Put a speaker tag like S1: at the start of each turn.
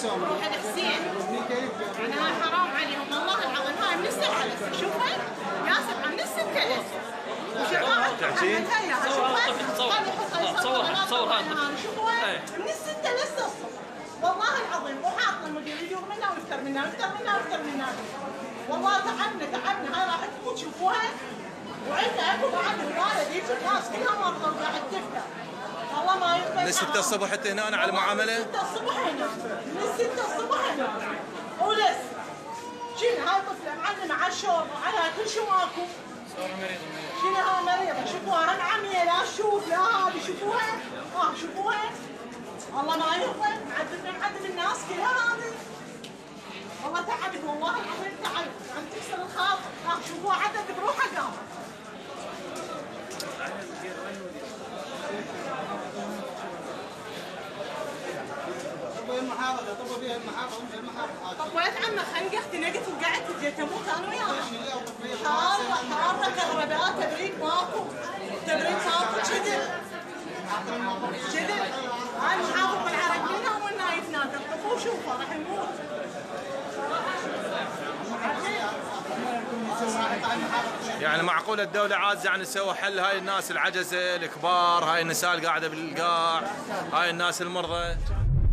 S1: روح الحسين. انا حرام عليهم والله العظيم. هاي من السنه لسه شوفها يا سبعه من السنه لسه. وشغاله
S2: تحكين؟
S1: صور شوفوها من السته لسه الصبح والله العظيم. وحاطه المدير يدور منا ويفتر منا ويفتر منا ويفتر منا. والله تعبنا هاي راح تفوت شوفوها. وعندنا اكو بعد الوالد يجي الناس كلها مرضى وقاعد تفتر. والله ما يقبل.
S2: من 6 الصبح حتى هنا على المعامله؟
S1: من 6 الصبح هنا. من 6 الصبح هنا. ولسه. شنو هاي طفله معلمه على الشوربه على كل شيء ماكو. شنو هاي مريضه شوفوها. هم عمية لا تشوف لا هذه شوفوها. شوفوها. والله ما يقبل. معذب الناس كلها هذه. والله تعبت والله العظيم تعبت. عم تكسر الخاطر. شوفوها عدت بروحها قامت. طبيت عمه خنقت نقت وقعدت جيت اموت انا وياها. حاره كهرباء تبريد ماكو. تبريد ماكو كذب. هاي محافظ بالعرق منها والنايف نادر. طفوا شوفوا راح يموت.
S2: يعني معقول الدولة عاجزة عن تسوي حل هاي الناس العجزة الكبار، هاي النساء اللي قاعدة بالقاع، هاي الناس المرضى؟